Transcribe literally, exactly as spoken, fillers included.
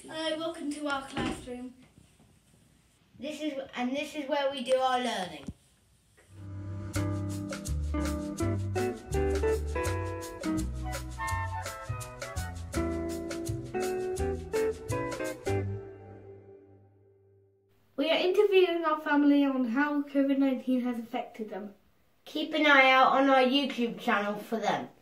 Uh, welcome to our classroom. This is and this is where we do our learning. We are interviewing our family on how COVID nineteen has affected them. Keep an eye out on our YouTube channel for them.